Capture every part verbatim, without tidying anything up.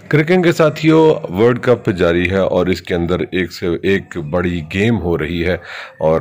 Cricket کے ساتھیوں world cup جاری ہے اور اس کے اندر ایک سے ایک بڑی گیم ہو رہی ہے اور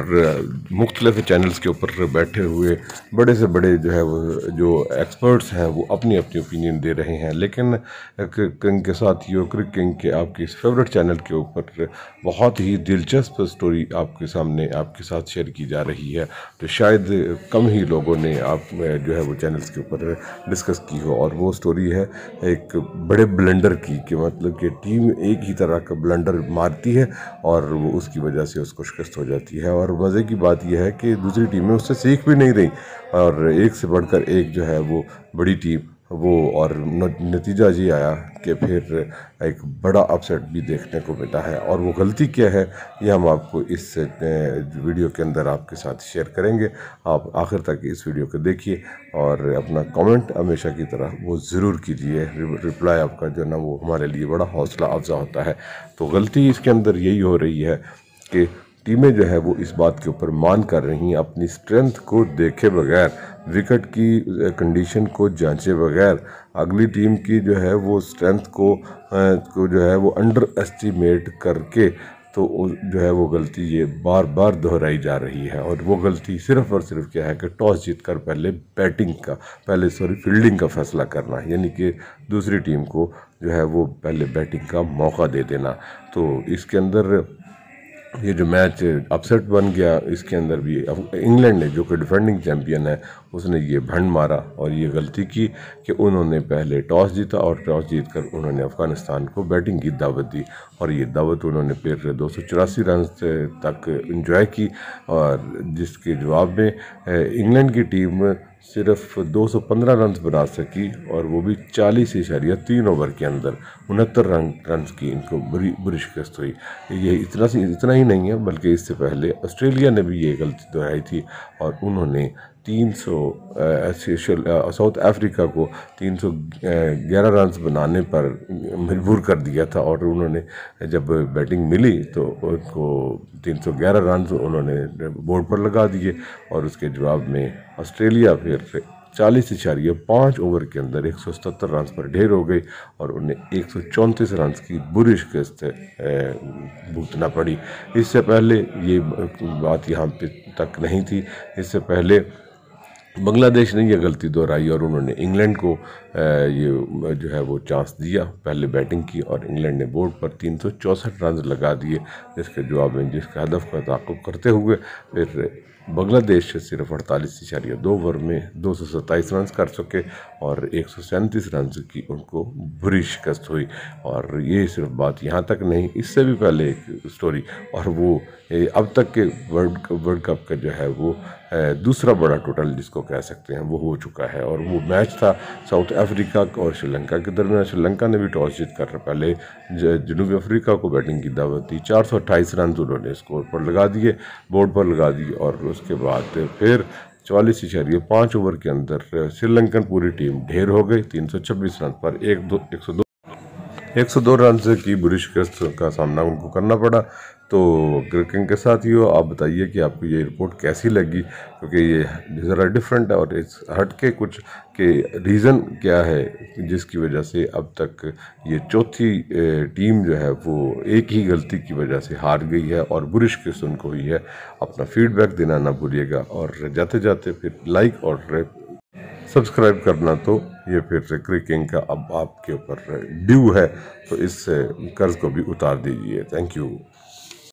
مختلف چینلز کے اوپر بیٹھے ہوئے بڑے سے بڑے جو ہے وہ جو ایکسپرٹس ہیں وہ اپنی اپنی اوپینین دے رہے ہیں، لیکن کرکٹ کے ساتھیوں کرکٹ کے آپ کے فیورٹ چینل کے اوپر بہت ہی دلچسپ سٹوری آپ کے سامنے آپ کے ساتھ شیئر کی جا رہی ہے تو شاید کم ہی لوگوں نے آپ جو ہے وہ چینلز کے اوپر ڈسکس کی ہو، اور وہ سٹوری ہے ایک بڑے بلنڈر کی کہ مطلب کہ ٹیم ایک ہی طرح کا بلنڈر مارتی ہے اور وہ اس کی وجہ سے اس کو شکست ہو جاتی ہے، اور مزے کی بات یہ ہے کہ دوسری ٹیمیں اس سے سیکھ بھی نہیں رہی اور ایک سے بڑھ کر ایک جو ہے وہ بڑی ٹیم وہ اور نتیجہ یہ آیا کہ پھر ایک بڑا اپسیٹ بھی دیکھنے کو ملا ہے، اور وہ غلطی کیا ہے یہ ہم آپ کو اس ویڈیو کے اندر آپ کے ساتھ شیئر کریں گے۔ آپ آخر تک اس ویڈیو کو دیکھیے اور اپنا کامنٹ ہمیشہ کی طرح وہ ضرور کیجئے، رپلائی آپ کا جو نا وہ ہمارے لیے بڑا حوصلہ افزا ہوتا ہے۔ تو غلطی اس کے اندر یہی ہو رہی ہے کہ ٹیمیں جو ہے وہ اس بات کے اوپر مان کر رہی ہیں اپنی سٹرینتھ کو دیکھے بغیر، وکٹ کی کنڈیشن کو جانچے بغیر، اگلی ٹیم کی جو ہے وہ سٹرینتھ کو جو ہے وہ انڈر ایسٹیمیٹ کر کے تو جو ہے وہ غلطی یہ بار بار دہرائی جا رہی ہے، اور وہ غلطی صرف اور صرف کیا ہے کہ ٹاس جیت کر پہلے بیٹنگ کا پہلے سوری فیلڈنگ کا فیصلہ کرنا، یعنی کہ دوسری ٹیم کو جو ہے وہ پہلے بیٹنگ کا موقع دے دینا۔ تو اس کے اندر یہ جو میچ اپسیٹ بن گیا، اس کے اندر بھی انگلینڈ نے جو کہ ڈیفینڈنگ چیمپئن ہے اس نے یہ بھنڈ مارا اور یہ غلطی کی کہ انہوں نے پہلے ٹاس جیتا اور ٹاس جیت کر انہوں نے افغانستان کو بیٹنگ کی دعوت دی، اور یہ دعوت انہوں نے پھر دو سو چوراسی رنز تک انجوائے کی، اور جس کے جواب میں انگلینڈ کی ٹیم صرف دو سو پندرہ رنز بنا سکی، اور وہ بھی چالیس اشاریہ تین اوور کے اندر انہتر رن رنز کی ان کو بری بری شکست ہوئی۔ یہ اتنا اتنا ہی نہیں ہے بلکہ اس سے پہلے آسٹریلیا نے بھی یہ غلطی دہرائی تھی اور انہوں نے تین سو ساؤتھ افریقہ کو تین سو گیارہ رنز بنانے پر مجبور کر دیا تھا، اور انہوں نے جب بیٹنگ ملی تو ان کو تین سو گیارہ رنز انہوں نے بورڈ پر لگا دیے، اور اس کے جواب میں آسٹریلیا پھر چالیس اشاریہ پانچ اوور کے اندر ایک سو ستر رنز پر ڈھیر ہو گئی اور انہیں ایک سو چونتیس رنز کی بری شکست بھگتنا پڑی۔ اس سے پہلے یہ بات یہاں پہ تک نہیں تھی، اس سے پہلے بنگلہ دیش نے یہ غلطی دہرائی اور انہوں نے انگلینڈ کو یہ جو ہے وہ چانس دیا پہلے بیٹنگ کی، اور انگلینڈ نے بورڈ پر تین سو چونسٹھ رنز لگا دیے، جس کے جواب میں جس کے ہدف کا تعاقب کرتے ہوئے پھر بنگلہ دیش صرف اڑتالیس اشاریہ دو اوور میں دو سو ستائیس رنز کر سکے اور ایک سو سینتیس رنز کی ان کو بری شکست ہوئی۔ اور یہ صرف بات یہاں تک نہیں، اس سے بھی پہلے ایک سٹوری، اور وہ اب تک کے ورلڈ ورلڈ کپ کا جو ہے وہ دوسرا بڑا ٹوٹل جس کو کہہ سکتے ہیں وہ ہو چکا ہے، اور وہ میچ تھا ساؤتھ افریقہ اور سری لنکا کے درمیان۔ سری لنکا نے بھی ٹاس جیت کر پہلے جنوبی افریقہ کو بیٹنگ کی دعوت دی، چار سو اٹھائیس رنز انہوں نے اسکور پر لگا دیے، بورڈ پر لگا دیے، اور اس کے بعد پھر چوالیس اشاریہ پانچ اوور کے اندر سری لنکن پوری ٹیم ڈھیر ہو گئی، تین سو چھبیس رن پر ایک دو ایک سو دو ایک سو دو رنز کی بری شکست کا سامنا ان کو کرنا پڑا۔ تو کرکٹ کے ساتھ ہی آپ بتائیے کہ آپ کو یہ رپورٹ کیسی لگی، کیونکہ یہ ذرا ڈیفرنٹ ہے اور اس ہٹ کے کچھ کہ ریزن کیا ہے جس کی وجہ سے اب تک یہ چوتھی ٹیم جو ہے وہ ایک ہی غلطی کی وجہ سے ہار گئی ہے اور بری شکست ان کو ہوئی ہے۔ اپنا فیڈ بیک دینا نہ بھولیے گا، اور جاتے جاتے پھر لائک اور سبسکرائب کرنا تو یہ پھر کرکٹ کا اب آپ کے اوپر ڈیو ہے، تو اس قرض کو بھی اتار دیجئے۔ Thank you.